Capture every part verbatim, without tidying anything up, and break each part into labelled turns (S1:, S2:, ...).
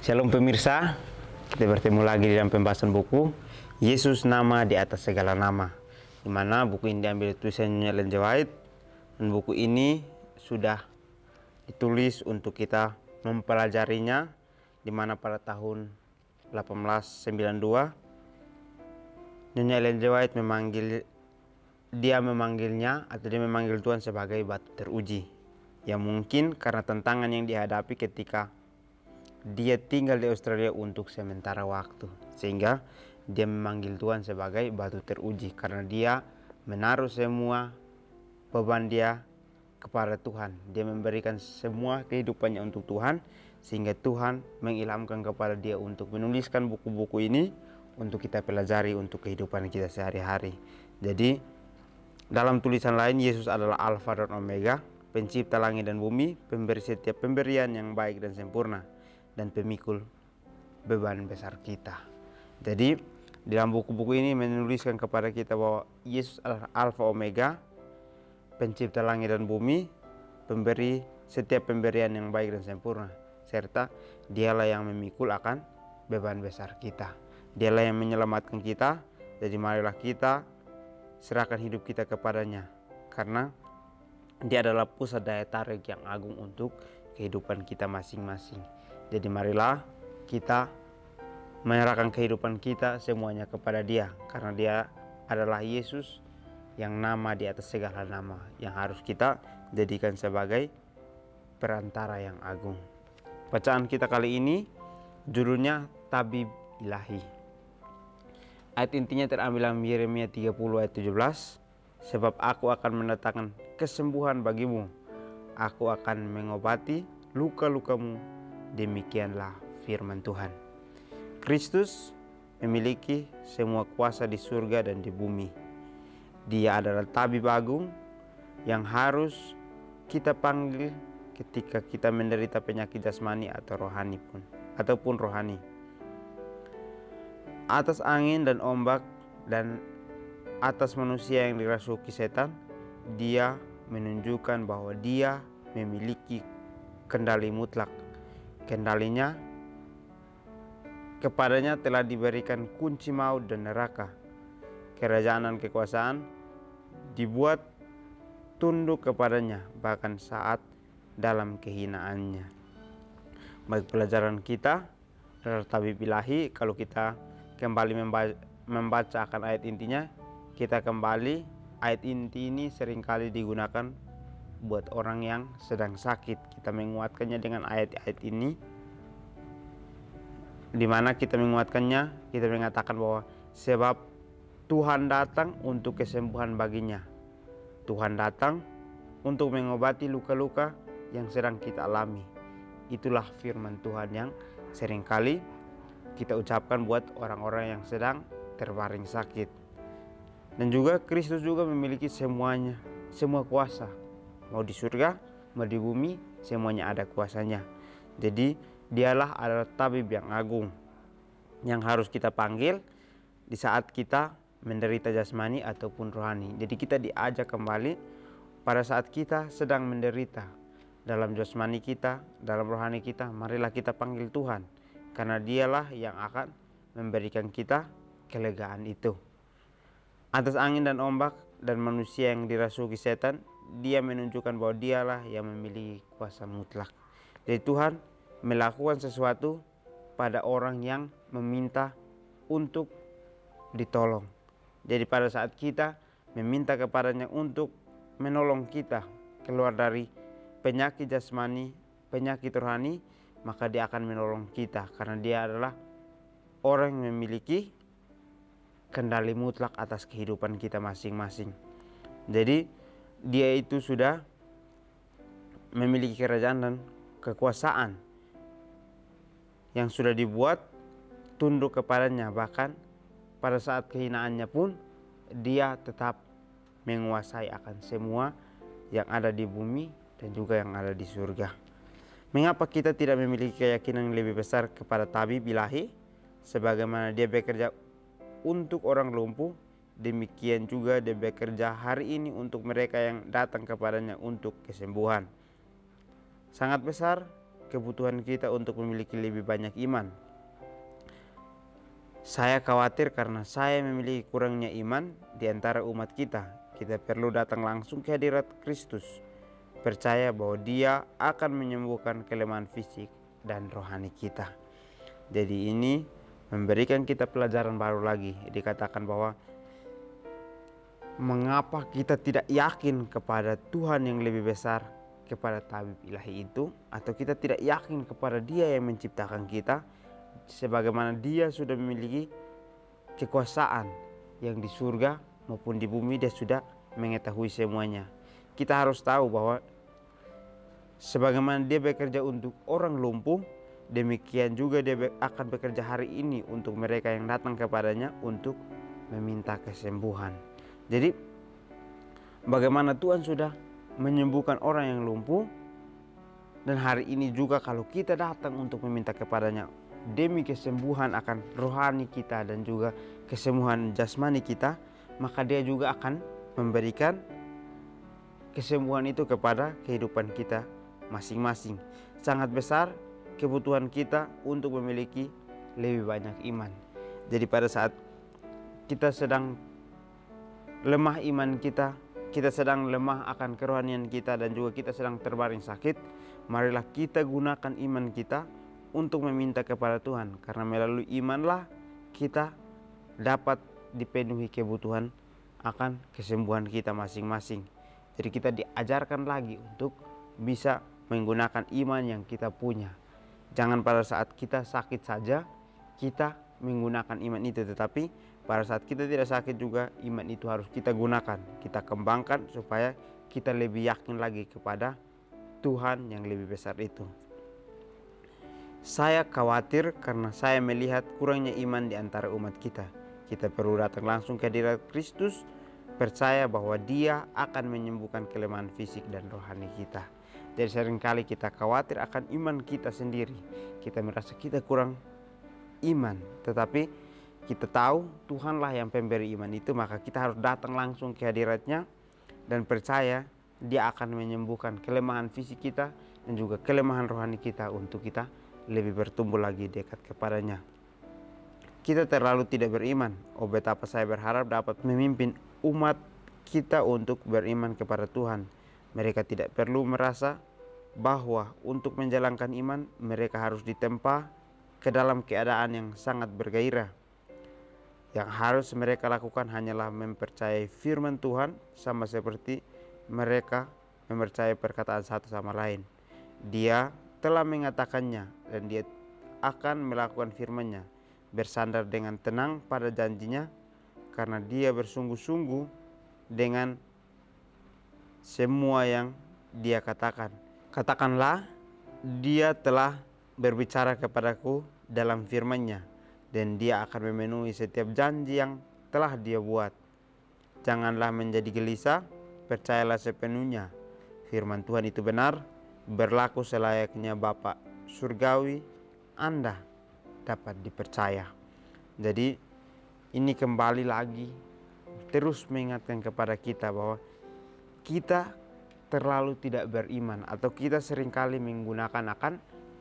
S1: Shalom pemirsa, kita bertemu lagi di dalam pembahasan buku Yesus Nama di Atas Segala Nama, di mana buku ini diambil tulisan Nyonya Ellen G. White, dan buku ini sudah ditulis untuk kita mempelajarinya, di mana pada tahun delapan belas sembilan puluh dua Nyonya Ellen G. White memanggil dia memanggilnya atau dia memanggil Tuhan sebagai batu teruji, yang mungkin karena tantangan yang dihadapi ketika dia tinggal di Australia untuk sementara waktu, sehingga dia memanggil Tuhan sebagai batu teruji karena dia menaruh semua beban dia kepada Tuhan. Dia memberikan semua kehidupannya untuk Tuhan, sehingga Tuhan mengilhamkan kepada dia untuk menuliskan buku-buku ini untuk kita pelajari untuk kehidupan kita sehari-hari. Jadi dalam tulisan lain, Yesus adalah Alfa dan Omega, pencipta langit dan bumi, pemberi setiap pemberian yang baik dan sempurna, dan pemikul beban besar kita. Jadi dalam buku-buku ini menuliskan kepada kita bahwa Yesus adalah Alfa Omega, pencipta langit dan bumi, pemberi setiap pemberian yang baik dan sempurna, serta dialah yang memikul akan beban besar kita. Dialah yang menyelamatkan kita. Jadi marilah kita serahkan hidup kita kepadanya, karena dia adalah pusat daya tarik yang agung untuk kehidupan kita masing-masing. Jadi marilah kita menyerahkan kehidupan kita semuanya kepada dia, karena dia adalah Yesus yang nama di atas segala nama, yang harus kita jadikan sebagai perantara yang agung. Bacaan kita kali ini judulnya Tabib Ilahi. Ayat intinya terambil dalam Yeremia tiga puluh ayat tujuh belas. Sebab aku akan mendatangkan kesembuhan bagimu, aku akan mengobati luka-lukamu, demikianlah firman Tuhan. Kristus memiliki semua kuasa di surga dan di bumi. Dia adalah tabib agung yang harus kita panggil ketika kita menderita penyakit jasmani atau rohani pun ataupun rohani. Atas angin dan ombak dan atas manusia yang dirasuki setan, dia menunjukkan bahwa dia memiliki kendali mutlak. Kendalinya kepadanya telah diberikan kunci maut dan neraka. Kerajaan dan kekuasaan dibuat tunduk kepadanya, bahkan saat dalam kehinaannya. Baik, pelajaran kita adalah tabib ilahi. Kalau kita kembali membaca, membaca akan ayat intinya, kita kembali, ayat inti ini seringkali digunakan buat orang yang sedang sakit. Kita menguatkannya dengan ayat-ayat ini, di mana kita menguatkannya, kita mengatakan bahwa sebab Tuhan datang untuk kesembuhan baginya. Tuhan datang untuk mengobati luka-luka yang sedang kita alami. Itulah firman Tuhan yang seringkali kita ucapkan buat orang-orang yang sedang terbaring sakit. Dan juga Kristus juga memiliki semuanya, semua kuasa. Mau di surga, mau di bumi, semuanya ada kuasanya. Jadi dialah adalah tabib yang agung yang harus kita panggil di saat kita menderita jasmani ataupun rohani. Jadi kita diajak kembali pada saat kita sedang menderita dalam jasmani kita, dalam rohani kita, marilah kita panggil Tuhan, karena dialah yang akan memberikan kita kelegaan itu. Atas angin dan ombak dan manusia yang dirasuki setan, dia menunjukkan bahwa dialah yang memiliki kuasa mutlak. Jadi Tuhan melakukan sesuatu pada orang yang meminta untuk ditolong. Jadi pada saat kita meminta kepadanya untuk menolong kita keluar dari penyakit jasmani, penyakit rohani, maka dia akan menolong kita, karena dia adalah orang yang memiliki kendali mutlak atas kehidupan kita masing-masing. Jadi dia itu sudah memiliki kerajaan dan kekuasaan yang sudah dibuat tunduk kepadanya. Bahkan pada saat kehinaannya pun dia tetap menguasai akan semua yang ada di bumi dan juga yang ada di surga. Mengapa kita tidak memiliki keyakinan yang lebih besar kepada tabib ilahi? Sebagaimana dia bekerja untuk orang lumpuh, demikian juga dia bekerja hari ini untuk mereka yang datang kepadanya untuk kesembuhan. Sangat besar kebutuhan kita untuk memiliki lebih banyak iman. Saya khawatir karena saya memiliki kurangnya iman di antara umat kita. Kita perlu datang langsung ke hadirat Kristus, percaya bahwa Dia akan menyembuhkan kelemahan fisik dan rohani kita. Jadi ini memberikan kita pelajaran baru lagi. Dikatakan bahwa mengapa kita tidak yakin kepada Tuhan yang lebih besar, kepada tabib ilahi itu, atau kita tidak yakin kepada Dia yang menciptakan kita, sebagaimana Dia sudah memiliki kekuasaan yang di surga maupun di bumi. Dia sudah mengetahui semuanya. Kita harus tahu bahwa sebagaimana Dia bekerja untuk orang lumpuh, demikian juga Dia akan bekerja hari ini untuk mereka yang datang kepadanya untuk meminta kesembuhan. Jadi bagaimana Tuhan sudah menyembuhkan orang yang lumpuh, dan hari ini juga kalau kita datang untuk meminta kepadanya demi kesembuhan akan rohani kita dan juga kesembuhan jasmani kita, maka Dia juga akan memberikan kesembuhan itu kepada kehidupan kita masing-masing. Sangat besar kebutuhan kita untuk memiliki lebih banyak iman. Jadi pada saat kita sedang lemah iman kita, kita sedang lemah akan kerohanian kita, dan juga kita sedang terbaring sakit, marilah kita gunakan iman kita untuk meminta kepada Tuhan. Karena melalui imanlah kita dapat dipenuhi kebutuhan akan kesembuhan kita masing-masing. Jadi kita diajarkan lagi untuk bisa menggunakan iman yang kita punya. Jangan pada saat kita sakit saja kita menggunakan iman itu, tetapi pada saat kita tidak sakit juga iman itu harus kita gunakan, kita kembangkan supaya kita lebih yakin lagi kepada Tuhan yang lebih besar itu. Saya khawatir karena saya melihat kurangnya iman di antara umat kita. Kita perlu datang langsung ke hadirat Kristus, percaya bahwa Dia akan menyembuhkan kelemahan fisik dan rohani kita. Jadi seringkali kita khawatir akan iman kita sendiri. Kita merasa kita kurang iman, tetapi kita tahu Tuhanlah yang pemberi iman itu, maka kita harus datang langsung ke hadiratnya dan percaya Dia akan menyembuhkan kelemahan fisik kita dan juga kelemahan rohani kita untuk kita lebih bertumbuh lagi dekat kepadanya. Kita terlalu tidak beriman. Oh betapa saya berharap dapat memimpin umat kita untuk beriman kepada Tuhan. Mereka tidak perlu merasa bahwa untuk menjalankan iman mereka harus ditempa ke dalam keadaan yang sangat bergairah. Yang harus mereka lakukan hanyalah mempercayai firman Tuhan, sama seperti mereka mempercayai perkataan satu sama lain. Dia telah mengatakannya dan Dia akan melakukan firman-Nya, bersandar dengan tenang pada janjinya, karena Dia bersungguh-sungguh dengan semua yang Dia katakan. Katakanlah, Dia telah berbicara kepadaku dalam firman-Nya, dan Dia akan memenuhi setiap janji yang telah Dia buat. Janganlah menjadi gelisah, percayalah sepenuhnya. Firman Tuhan itu benar, berlaku selayaknya Bapa surgawi, Anda dapat dipercaya. Jadi ini kembali lagi terus mengingatkan kepada kita bahwa kita terlalu tidak beriman, atau kita seringkali menggunakan akan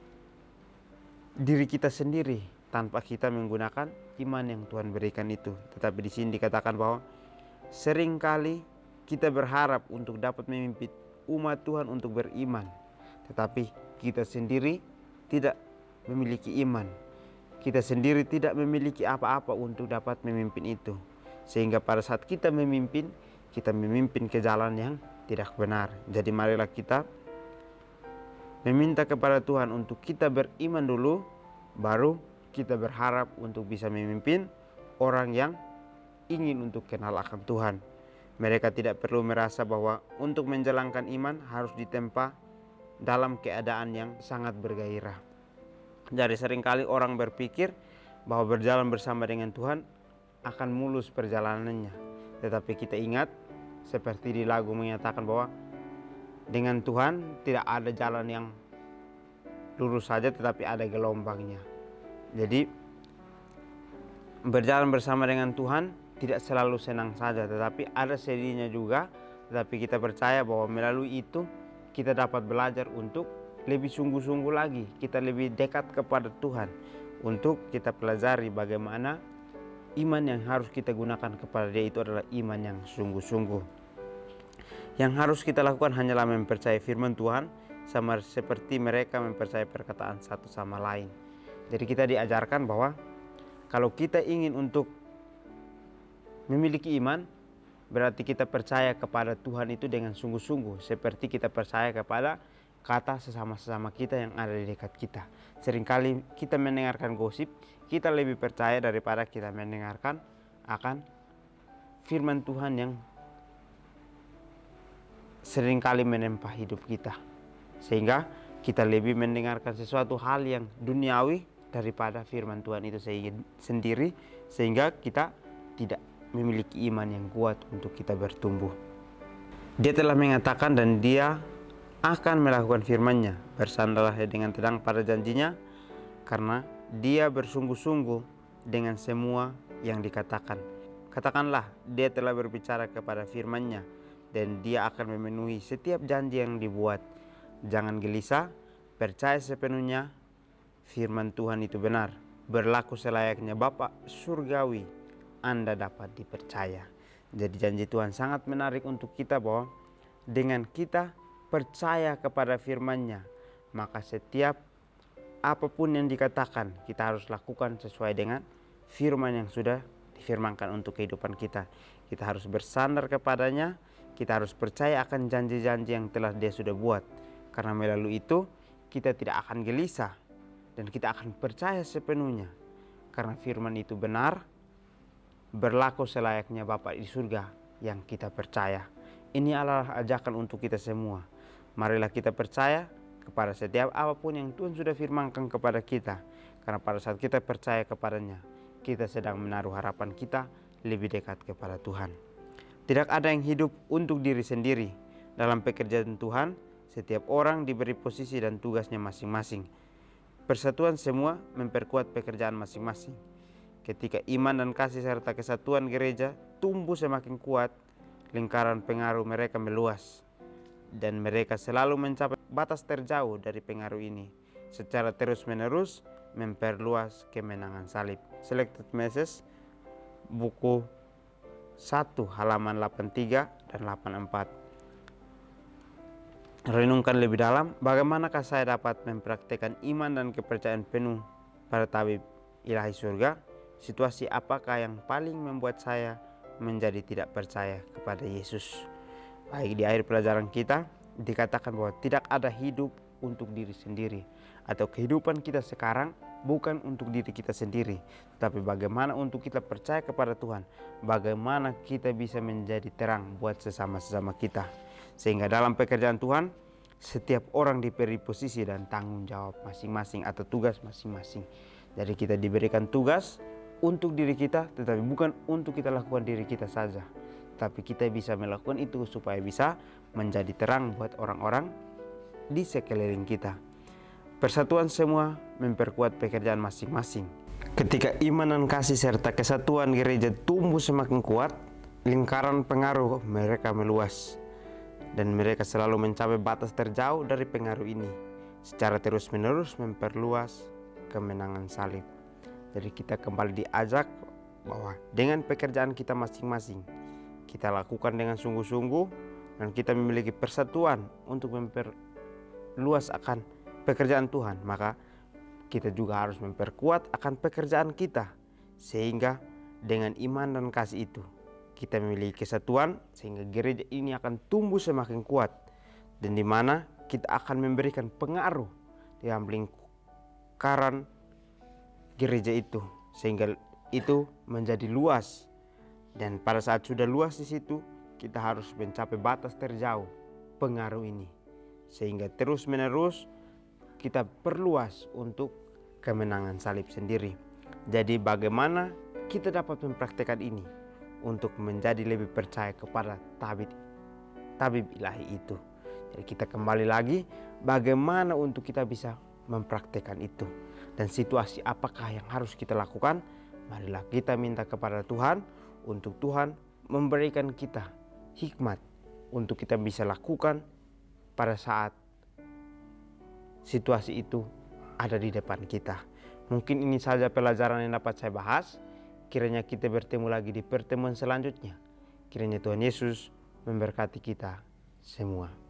S1: diri kita sendiri tanpa kita menggunakan iman yang Tuhan berikan itu. Tetapi di sini dikatakan bahwa seringkali kita berharap untuk dapat memimpin umat Tuhan untuk beriman, tetapi kita sendiri tidak memiliki iman. Kita sendiri tidak memiliki apa-apa untuk dapat memimpin itu. Sehingga pada saat kita memimpin, kita memimpin ke jalan yang tidak benar. Jadi marilah kita meminta kepada Tuhan untuk kita beriman dulu, baru kita berharap untuk bisa memimpin orang yang ingin untuk kenal akan Tuhan. Mereka tidak perlu merasa bahwa untuk menjalankan iman harus ditempa dalam keadaan yang sangat bergairah. Jadi seringkali orang berpikir bahwa berjalan bersama dengan Tuhan akan mulus perjalanannya. Tetapi kita ingat, seperti di lagu menyatakan bahwa dengan Tuhan tidak ada jalan yang lurus saja, tetapi ada gelombangnya. Jadi berjalan bersama dengan Tuhan tidak selalu senang saja, tetapi ada sedihnya juga. Tetapi kita percaya bahwa melalui itu kita dapat belajar untuk lebih sungguh-sungguh lagi, kita lebih dekat kepada Tuhan untuk kita pelajari bagaimana iman yang harus kita gunakan kepada Dia itu adalah iman yang sungguh-sungguh. Yang harus kita lakukan hanyalah mempercayai firman Tuhan, sama seperti mereka mempercayai perkataan satu sama lain. Jadi kita diajarkan bahwa kalau kita ingin untuk memiliki iman, berarti kita percaya kepada Tuhan itu dengan sungguh-sungguh, seperti kita percaya kepada kata sesama-sesama kita yang ada di dekat kita. Seringkali kita mendengarkan gosip, kita lebih percaya daripada kita mendengarkan akan firman Tuhan yang seringkali menempa hidup kita. Sehingga kita lebih mendengarkan sesuatu hal yang duniawi daripada firman Tuhan itu sendiri, sehingga kita tidak memiliki iman yang kuat untuk kita bertumbuh. Dia telah mengatakan dan Dia akan melakukan firman-Nya. Bersandarlah dengan tenang pada janjinya, karena Dia bersungguh-sungguh dengan semua yang dikatakan. Katakanlah, Dia telah berbicara kepada firman-Nya, dan Dia akan memenuhi setiap janji yang dibuat. Jangan gelisah, percaya sepenuhnya firman Tuhan itu benar. Berlaku selayaknya Bapa surgawi, Anda dapat dipercaya. Jadi janji Tuhan sangat menarik untuk kita, bahwa dengan kita percaya kepada firman-Nya, maka setiap apapun yang dikatakan kita harus lakukan sesuai dengan firman yang sudah difirmankan untuk kehidupan kita. Kita harus bersandar kepadanya, kita harus percaya akan janji-janji yang telah Dia sudah buat. Karena melalui itu kita tidak akan gelisah dan kita akan percaya sepenuhnya. Karena firman itu benar, berlaku selayaknya Bapa di surga yang kita percaya. Ini adalah ajakan untuk kita semua. Marilah kita percaya kepada setiap apapun yang Tuhan sudah firmankan kepada kita. Karena pada saat kita percaya kepadanya, kita sedang menaruh harapan kita lebih dekat kepada Tuhan. Tidak ada yang hidup untuk diri sendiri. Dalam pekerjaan Tuhan, setiap orang diberi posisi dan tugasnya masing-masing. Persatuan semua memperkuat pekerjaan masing-masing. Ketika iman dan kasih serta kesatuan gereja tumbuh semakin kuat, lingkaran pengaruh mereka meluas. Dan mereka selalu mencapai batas terjauh dari pengaruh ini. Secara terus-menerus memperluas kemenangan salib. Selected Message, buku satu halaman delapan puluh tiga dan delapan puluh empat. Renungkan lebih dalam, bagaimanakah saya dapat mempraktikkan iman dan kepercayaan penuh pada tabib ilahi surga? Situasi apakah yang paling membuat saya menjadi tidak percaya kepada Yesus? Baik, di akhir pelajaran kita dikatakan bahwa tidak ada hidup untuk diri sendiri, atau kehidupan kita sekarang bukan untuk diri kita sendiri, tapi bagaimana untuk kita percaya kepada Tuhan, bagaimana kita bisa menjadi terang buat sesama-sesama kita. Sehingga dalam pekerjaan Tuhan, setiap orang diberi posisi dan tanggung jawab masing-masing atau tugas masing-masing. Jadi kita diberikan tugas untuk diri kita, tetapi bukan untuk kita lakukan diri kita saja, tapi kita bisa melakukan itu supaya bisa menjadi terang buat orang-orang di sekeliling kita. Persatuan semua memperkuat pekerjaan masing-masing. Ketika iman dan kasih serta kesatuan gereja tumbuh semakin kuat, lingkaran pengaruh mereka meluas. Dan mereka selalu mencapai batas terjauh dari pengaruh ini. Secara terus-menerus memperluas kemenangan salib. Jadi kita kembali diajak bahwa dengan pekerjaan kita masing-masing, kita lakukan dengan sungguh-sungguh, dan kita memiliki persatuan untuk memperluas akan pekerjaan Tuhan, maka kita juga harus memperkuat akan pekerjaan kita, sehingga dengan iman dan kasih itu kita memiliki kesatuan, sehingga gereja ini akan tumbuh semakin kuat, dan di mana kita akan memberikan pengaruh dalam lingkaran gereja itu, sehingga itu menjadi luas. Dan pada saat sudah luas di situ, kita harus mencapai batas terjauh pengaruh ini, sehingga terus menerus kita perluas untuk kemenangan salib sendiri. Jadi bagaimana kita dapat mempraktikkan ini untuk menjadi lebih percaya kepada tabib tabib ilahi itu? Jadi kita kembali lagi, bagaimana untuk kita bisa mempraktikkan itu, dan situasi apakah yang harus kita lakukan? Marilah kita minta kepada Tuhan untuk Tuhan memberikan kita hikmat untuk kita bisa lakukan pada saat situasi itu ada di depan kita. Mungkin ini saja pelajaran yang dapat saya bahas. Kiranya kita bertemu lagi di pertemuan selanjutnya. Kiranya Tuhan Yesus memberkati kita semua.